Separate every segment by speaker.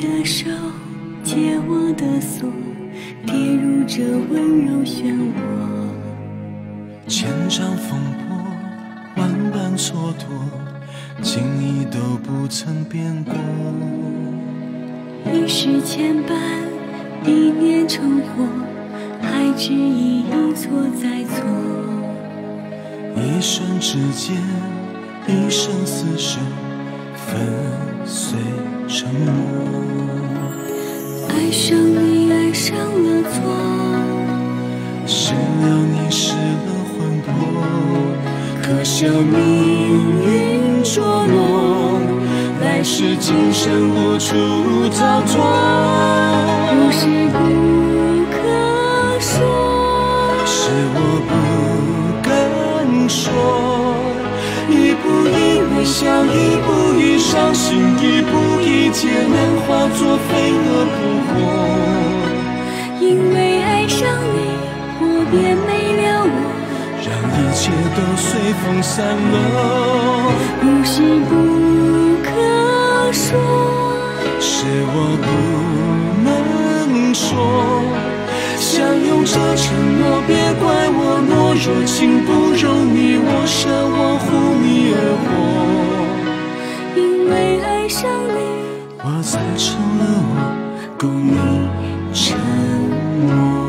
Speaker 1: 的手，解我的锁，跌入这温柔漩涡。
Speaker 2: 千丈风波，万般蹉跎，情意都不曾变过。
Speaker 1: 一世牵绊，一念成祸，还执意一错再错。
Speaker 2: 一瞬之间，一生厮守，粉碎沉默。
Speaker 1: 爱上你，爱上了错，
Speaker 2: 失了你，失了魂魄。可笑命运捉弄，来世今生无处逃脱。
Speaker 1: 不是不可说，
Speaker 2: 是我不敢说。一步一微笑，一步一伤心，一步一劫难，化作飞蛾扑火。
Speaker 1: 因为爱上你，我便没了我，
Speaker 2: 让一切都随风散落。
Speaker 1: 不是不可说，
Speaker 2: 是我不能说。相拥着承诺，别怪我懦弱，情不容你我舍，我护你而活。
Speaker 1: 因为爱上你，
Speaker 2: 我才成了我，共你沉默。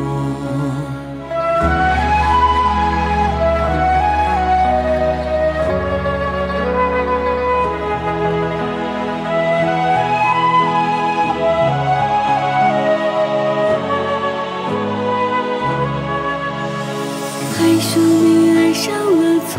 Speaker 1: 爱上你，爱上了错，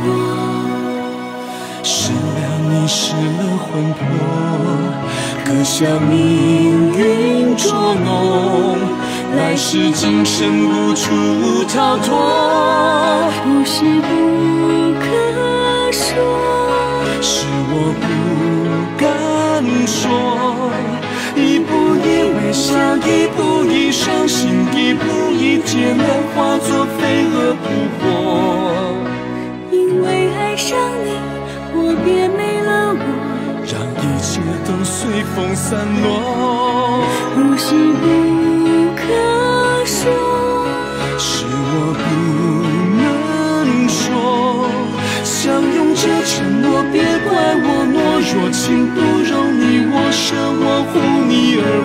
Speaker 2: 失了你，失了魂魄。可笑命运捉弄，来世今生无处逃脱。
Speaker 1: 不是不可说，
Speaker 2: 是我不敢说。一步一微笑，一步一伤心，一步一劫难，化作飞蛾扑火。
Speaker 1: 因为爱上你，我便没了我，
Speaker 2: 让一切都随风散落。
Speaker 1: 不是不可说，
Speaker 2: 是我不能说。相拥着承诺，别怪我懦弱，情不容你我舍，我护你而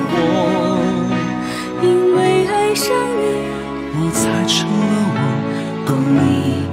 Speaker 2: 活。
Speaker 1: 因为爱上你，
Speaker 2: 我才成了我，共你